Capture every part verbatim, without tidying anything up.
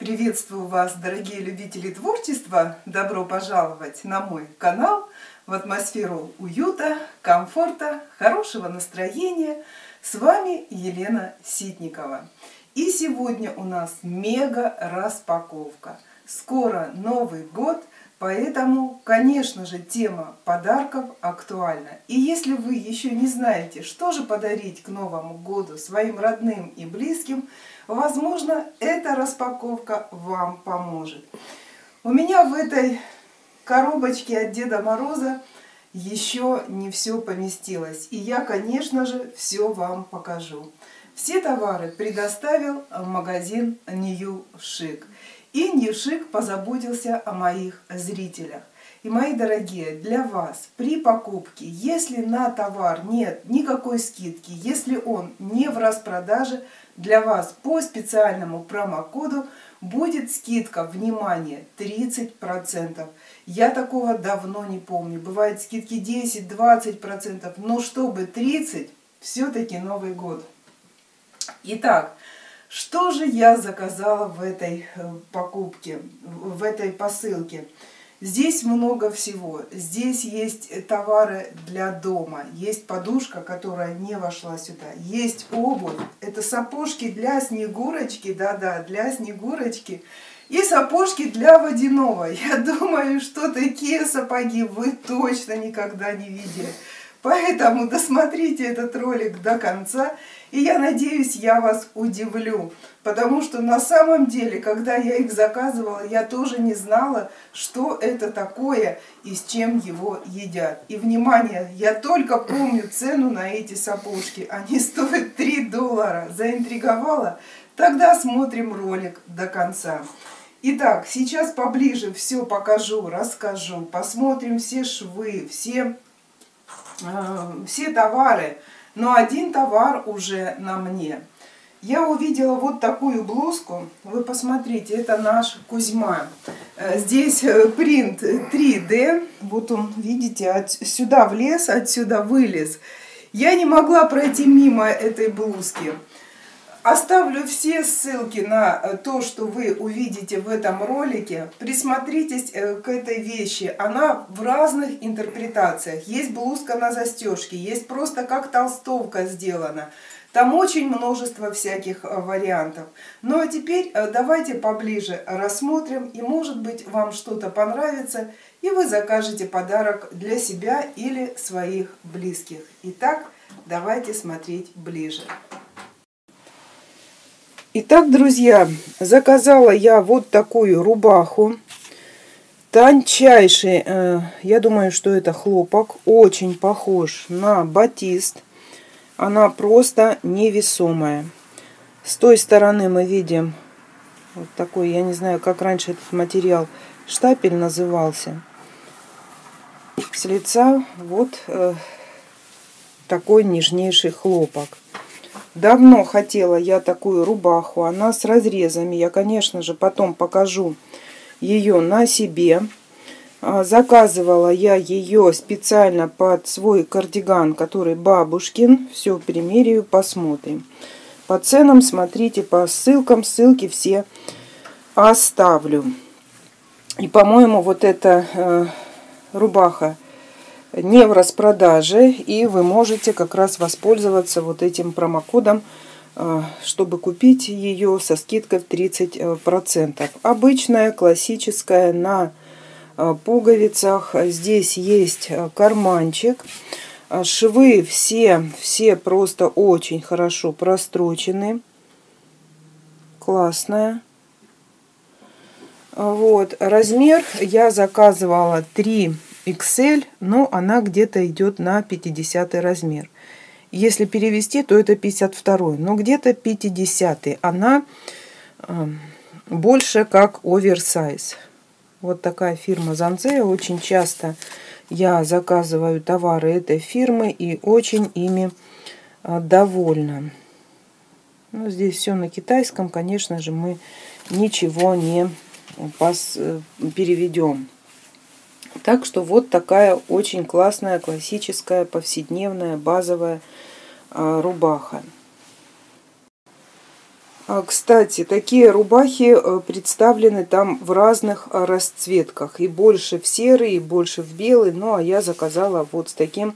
Приветствую вас, дорогие любители творчества! Добро пожаловать на мой канал в атмосферу уюта, комфорта, хорошего настроения. С вами Елена Ситникова. И сегодня у нас мега распаковка. Скоро Новый год, поэтому, конечно же, тема подарков актуальна. И если вы еще не знаете, что же подарить к Новому году своим родным и близким, возможно, эта распаковка вам поможет. У меня в этой коробочке от Деда Мороза еще не все поместилось. И я, конечно же, все вам покажу. Все товары предоставил магазин New Chic. И New Chic позаботился о моих зрителях. И, мои дорогие, для вас при покупке, если на товар нет никакой скидки, если он не в распродаже, для вас по специальному промокоду будет скидка, внимание, тридцать процентов. Я такого давно не помню. Бывают скидки десять-двадцать процентов, но чтобы тридцать процентов, все-таки Новый год. Итак, что же я заказала в этой покупке, в этой посылке? Здесь много всего. Здесь есть товары для дома, есть подушка, которая не вошла сюда, есть обувь, это сапожки для Снегурочки, да-да, для Снегурочки, и сапожки для Водяного. Я думаю, что такие сапоги вы точно никогда не видели. Поэтому досмотрите этот ролик до конца, и я надеюсь, я вас удивлю. Потому что на самом деле, когда я их заказывала, я тоже не знала, что это такое и с чем его едят. И, внимание, я только помню цену на эти сапожки. Они стоят три доллара. Заинтриговала? Тогда смотрим ролик до конца. Итак, сейчас поближе все покажу, расскажу. Посмотрим все швы, все... все товары, но один товар уже на мне. Я увидела вот такую блузку. Вы посмотрите, это наш Кузьма. Здесь принт три дэ. Вот он, видите, отсюда влез, отсюда вылез. Я не могла пройти мимо этой блузки. Оставлю все ссылки на то, что вы увидите в этом ролике. Присмотритесь к этой вещи. Она в разных интерпретациях. Есть блузка на застежке, есть просто как толстовка сделана. Там очень множество всяких вариантов. Ну а теперь давайте поближе рассмотрим. И может быть вам что-то понравится. И вы закажете подарок для себя или своих близких. Итак, давайте смотреть ближе. Итак, друзья, заказала я вот такую рубаху. Тончайший, э, я думаю, что это хлопок. Очень похож на батист. Она просто невесомая. С той стороны мы видим вот такой, я не знаю, как раньше этот материал, штапель назывался. С лица вот э, такой нежнейший хлопок. Давно хотела я такую рубаху, она с разрезами. Я, конечно же, потом покажу ее на себе. Заказывала я ее специально под свой кардиган, который бабушкин. Все примеряю, посмотрим. По ценам смотрите, по ссылкам, ссылки все оставлю. И, по-моему, вот эта э, рубаха не в распродаже, и вы можете как раз воспользоваться вот этим промокодом, чтобы купить ее со скидкой в тридцать процентов. Обычная, классическая, на пуговицах. Здесь есть карманчик. Швы все, все просто очень хорошо прострочены. Классная. Вот. Размер я заказывала три икс эль, но она где-то идет на пятидесятый размер. Если перевести, то это пятьдесят второй, но где-то пятидесятый. Она э, больше как оверсайз. Вот такая фирма Занзея. Очень часто я заказываю товары этой фирмы и очень ими э, довольна. Ну, здесь все на китайском, конечно же, мы ничего не пос, переведем. Так что вот такая очень классная, классическая, повседневная, базовая а, рубаха. Кстати, такие рубахи представлены там в разных расцветках. И больше в серый, и больше в белый. Ну, а я заказала вот с таким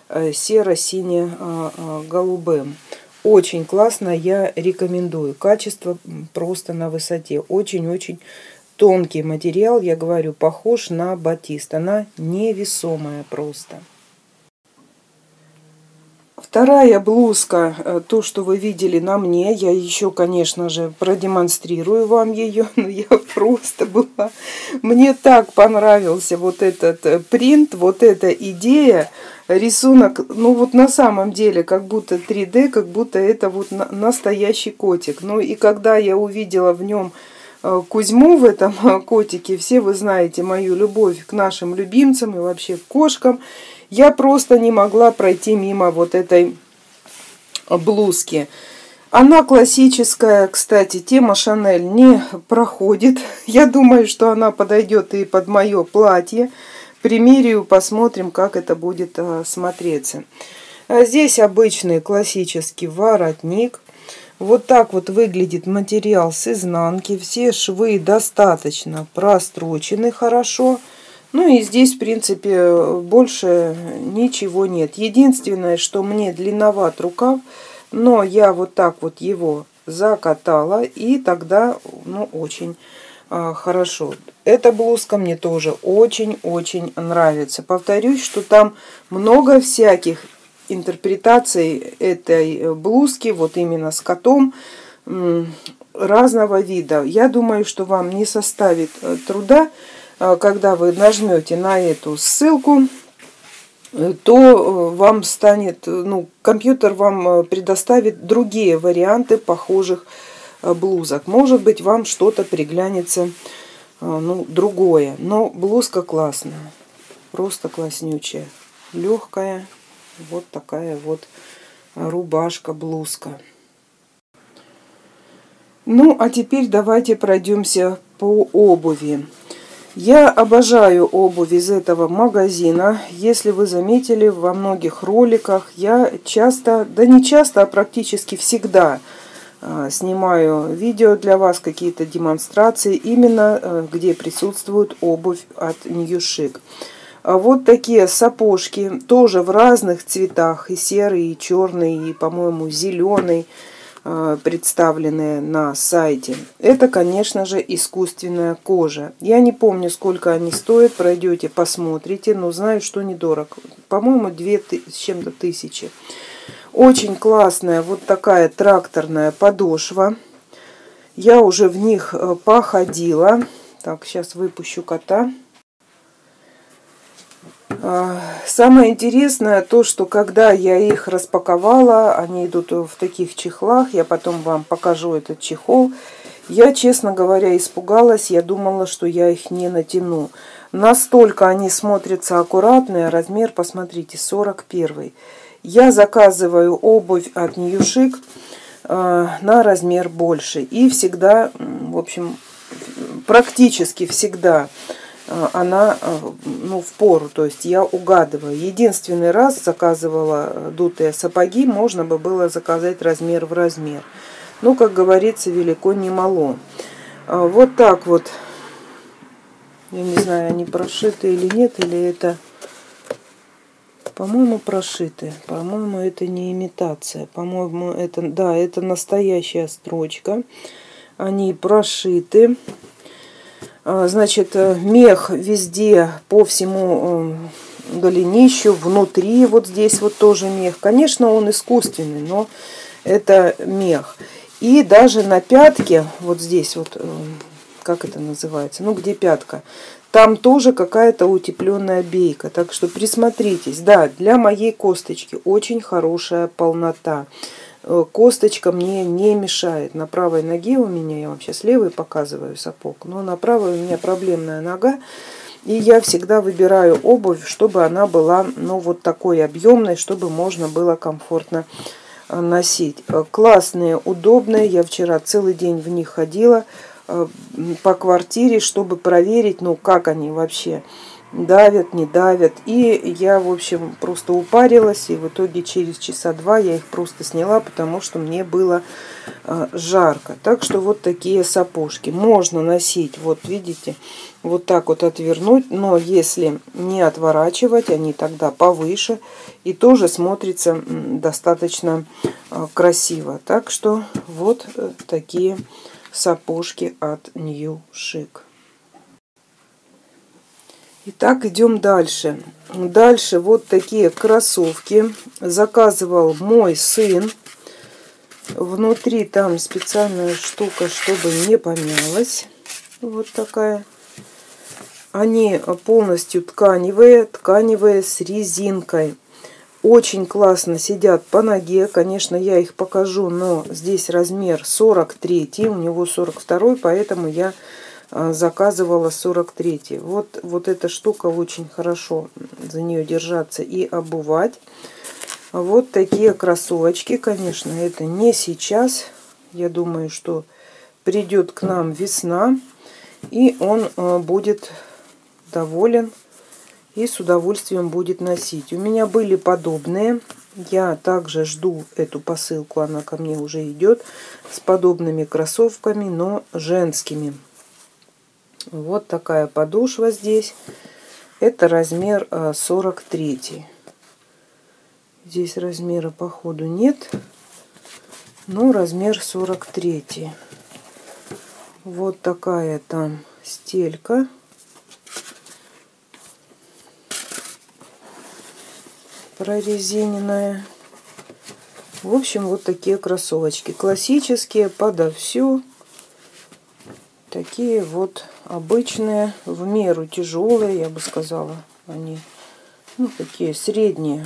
серо-сине-голубым. Очень классно, я рекомендую. Качество просто на высоте. Очень-очень тонкий материал, я говорю, похож на батист. Она невесомая просто. Вторая блузка, то, что вы видели на мне, я еще, конечно же, продемонстрирую вам ее, но я просто была... Мне так понравился вот этот принт, вот эта идея, рисунок, ну вот на самом деле, как будто три дэ, как будто это вот настоящий котик. Ну и когда я увидела в нем Кузьму, в этом котике, все вы знаете мою любовь к нашим любимцам и вообще к кошкам, я просто не могла пройти мимо вот этой блузки. Она классическая, кстати, тема Шанель не проходит. Я думаю, что она подойдет и под мое платье. Примерю, посмотрим, как это будет смотреться. Здесь обычный классический воротник. Вот так вот выглядит материал с изнанки. Все швы достаточно прострочены хорошо. Ну и здесь, в принципе, больше ничего нет. Единственное, что мне длинноват рукав, но я вот так вот его закатала, и тогда, ну, очень а, хорошо. Эта блузка мне тоже очень-очень нравится. Повторюсь, что там много всяких интерпретаций этой блузки, вот именно с котом, разного вида. Я думаю, что вам не составит труда, когда вы нажмете на эту ссылку, то вам станет, ну, компьютер вам предоставит другие варианты похожих блузок. Может быть, вам что-то приглянется, ну, другое. Но блузка классная, просто класснючая, легкая. Вот такая вот рубашка, блузка. Ну, а теперь давайте пройдемся по обуви. Я обожаю обувь из этого магазина. Если вы заметили, во многих роликах я часто, да не часто, а практически всегда э, снимаю видео для вас, какие-то демонстрации, именно э, где присутствует обувь от New Chic. А вот такие сапожки, тоже в разных цветах, и серый, и черный, и, по-моему, зеленый, представленные на сайте. Это, конечно же, искусственная кожа. Я не помню, сколько они стоят, пройдете, посмотрите, но знаю, что недорого. По-моему, две с чем-то тысячи. Очень классная вот такая тракторная подошва. Я уже в них походила. Так, сейчас выпущу кота. Самое интересное то, что когда я их распаковала, они идут в таких чехлах, я потом вам покажу этот чехол, я, честно говоря, испугалась, я думала, что я их не натяну. Настолько они смотрятся аккуратные, размер, посмотрите, сорок первый. Я заказываю обувь от New Chic э, на размер больше. И всегда, в общем, практически всегда она, ну, в пору, то есть я угадываю. Единственный раз заказывала дутые сапоги, можно бы было заказать размер в размер. Ну, как говорится, велико не мало. Вот так вот. Я не знаю, они прошиты или нет, или это... По-моему, прошиты. По-моему, это не имитация. По-моему, это... Да, это настоящая строчка. Они прошиты. Значит, мех везде по всему голенищу, внутри вот здесь вот тоже мех. Конечно, он искусственный, но это мех. И даже на пятке, вот здесь вот, как это называется, ну где пятка, там тоже какая-то утепленная бейка. Так что присмотритесь. Да, для моей косточки очень хорошая полнота. Косточка мне не мешает. На правой ноге у меня, я вам сейчас левый показываю сапог, но на правой у меня проблемная нога. И я всегда выбираю обувь, чтобы она была, ну, вот такой объемной, чтобы можно было комфортно носить. Классные, удобные. Я вчера целый день в них ходила по квартире, чтобы проверить, ну, как они вообще давят, не давят. И я, в общем, просто упарилась, и в итоге через часа два я их просто сняла, потому что мне было э, жарко. Так что вот такие сапожки. Можно носить, вот видите, вот так вот отвернуть, но если не отворачивать, они тогда повыше, и тоже смотрится достаточно э, красиво. Так что вот э, такие сапожки от New Chic. Итак, идем дальше. Дальше вот такие кроссовки. Заказывал мой сын. Внутри там специальная штука, чтобы не помялась. Вот такая. Они полностью тканевые, тканевые с резинкой. Очень классно сидят по ноге. Конечно, я их покажу, но здесь размер сорок три, у него сорок два, поэтому я заказывала сорок три. Вот, вот эта штука очень хорошо за нее держаться и обувать. Вот такие кроссовочки, конечно, это не сейчас. Я думаю, что придет к нам весна, и он будет доволен и с удовольствием будет носить. У меня были подобные. Я также жду эту посылку, она ко мне уже идет, с подобными кроссовками, но женскими. Вот такая подошва здесь. Это размер сорок три. Здесь размера походу нет, но размер сорок три. Вот такая там стелька. Прорезиненная. В общем, вот такие кроссовочки. Классические, подо всю. Такие вот обычные, в меру тяжелые, я бы сказала. Они, ну, такие средние.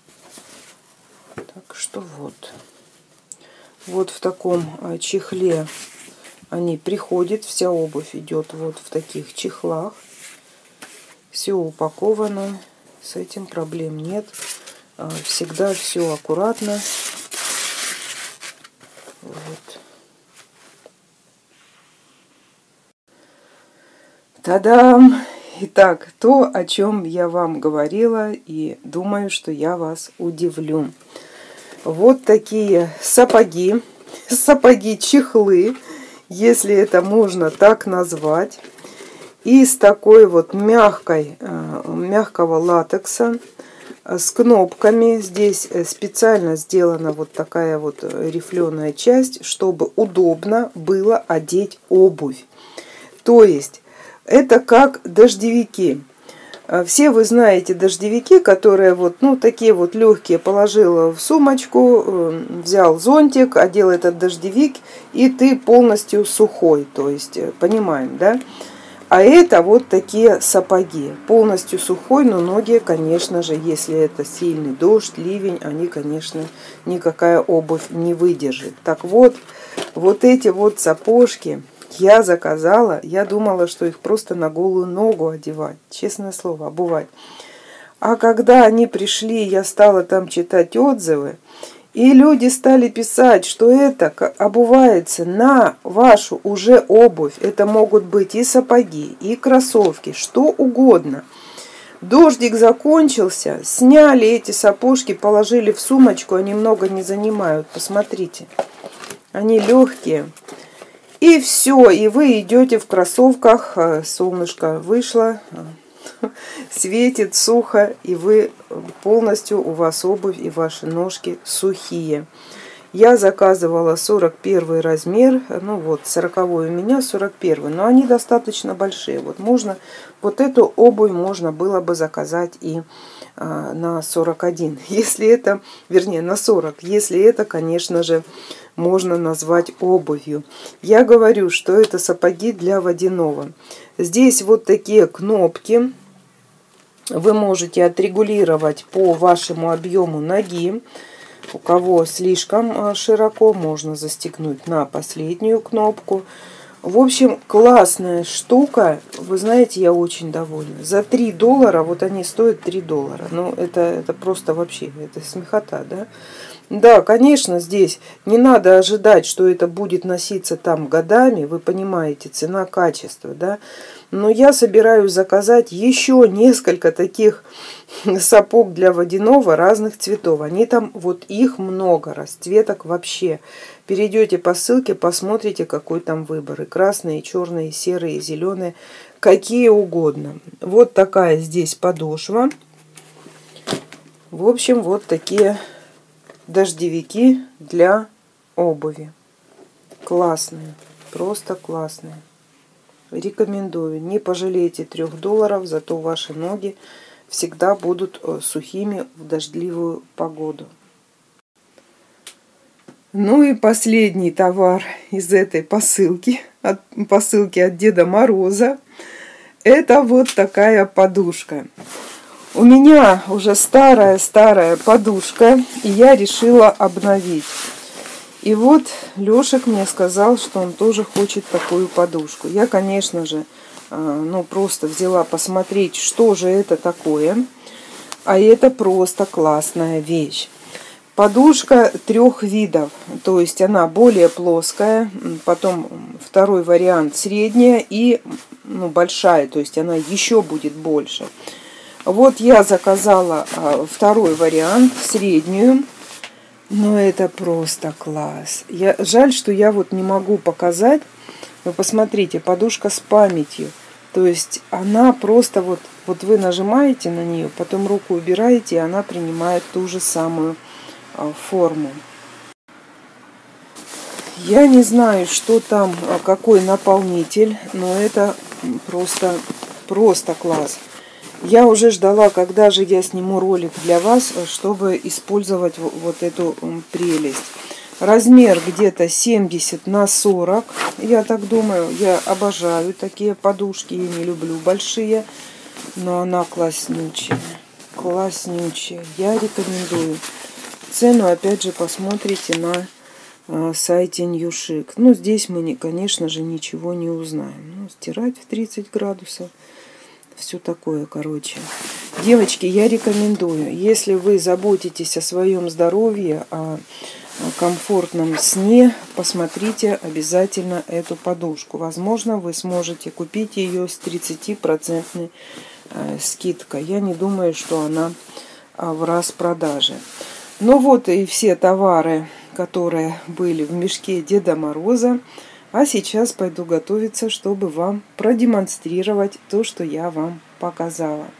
Так что вот. Вот в таком чехле они приходят. Вся обувь идет вот в таких чехлах. Все упаковано. С этим проблем нет. Всегда все аккуратно. Вот. Та-дам! Итак, то, о чем я вам говорила, и думаю, что я вас удивлю. Вот такие сапоги, сапоги-чехлы, если это можно так назвать, из такой вот мягкой, мягкого латекса, с кнопками. Здесь специально сделана вот такая вот рифленая часть, чтобы удобно было одеть обувь. То есть это как дождевики. Все вы знаете дождевики, которые вот, ну, такие вот легкие, положила в сумочку, взял зонтик, одел этот дождевик, и ты полностью сухой. То есть, понимаем, да? А это вот такие сапоги. Полностью сухой, но ноги, конечно же, если это сильный дождь, ливень, они, конечно, никакая обувь не выдержит. Так вот, вот эти вот сапожки я заказала. Я думала, что их просто на голую ногу одевать. Честное слово, обувать. А когда они пришли, я стала там читать отзывы. И люди стали писать, что это обувается на вашу уже обувь. Это могут быть и сапоги, и кроссовки, что угодно. Дождик закончился, сняли эти сапожки, положили в сумочку, они много не занимают. Посмотрите, они легкие. И все, и вы идете в кроссовках, солнышко вышло, светит сухо, и вы полностью, у вас обувь и ваши ножки сухие. Я заказывала сорок первый размер, ну вот сороковой у меня, сорок первый, но они достаточно большие. Вот можно, вот эту обувь можно было бы заказать и а, на сорок один, если это, вернее на сорок, если это, конечно же, можно назвать обувью. Я говорю, что это сапоги для водяного. Здесь вот такие кнопки. Вы можете отрегулировать по вашему объему ноги. У кого слишком широко, можно застегнуть на последнюю кнопку. В общем, классная штука. Вы знаете, я очень довольна. За три доллара, вот они стоят три доллара. Ну, это, это просто вообще, это смехота, да? Да, конечно, здесь не надо ожидать, что это будет носиться там годами. Вы понимаете, цена-качество, да. Но я собираюсь заказать еще несколько таких сапог для водяного разных цветов. Они там, вот их много, расцветок вообще. Перейдете по ссылке, посмотрите, какой там выбор. И красные, и черные, и серые, и зеленые, какие угодно. Вот такая здесь подошва. В общем, вот такие дождевики для обуви. Классные, просто классные. Рекомендую. Не пожалейте трех долларов, зато ваши ноги всегда будут сухими в дождливую погоду. Ну и последний товар из этой посылки, от, посылки от Деда Мороза, это вот такая подушка. У меня уже старая-старая подушка, и я решила обновить. И вот Лешек мне сказал, что он тоже хочет такую подушку. Я, конечно же, ну просто взяла посмотреть, что же это такое. А это просто классная вещь. Подушка трех видов, то есть она более плоская, потом второй вариант средняя и ну, большая, то есть она еще будет больше. Вот я заказала второй вариант, среднюю, но это просто класс. Я, жаль, что я вот не могу показать. Вы посмотрите, подушка с памятью, то есть она просто вот, вот вы нажимаете на нее, потом руку убираете, и она принимает ту же самую форму. Я не знаю, что там, какой наполнитель, но это просто, просто класс. Я уже ждала, когда же я сниму ролик для вас, чтобы использовать вот эту прелесть. Размер где-то семьдесят на сорок, я так думаю. Я обожаю такие подушки, я не люблю большие, но она класснючая, класснючая. Я рекомендую. Цену, опять же, посмотрите на э, сайте Ньюшик. Ну, здесь мы, не, конечно же, ничего не узнаем. Ну, стирать в тридцать градусов. Все такое, короче. Девочки, я рекомендую. Если вы заботитесь о своем здоровье, о, о комфортном сне, посмотрите обязательно эту подушку. Возможно, вы сможете купить ее с тридцатипроцентной э, скидкой. Я не думаю, что она э, в распродаже. Ну вот и все товары, которые были в мешке Деда Мороза. А сейчас пойду готовиться, чтобы вам продемонстрировать то, что я вам показала.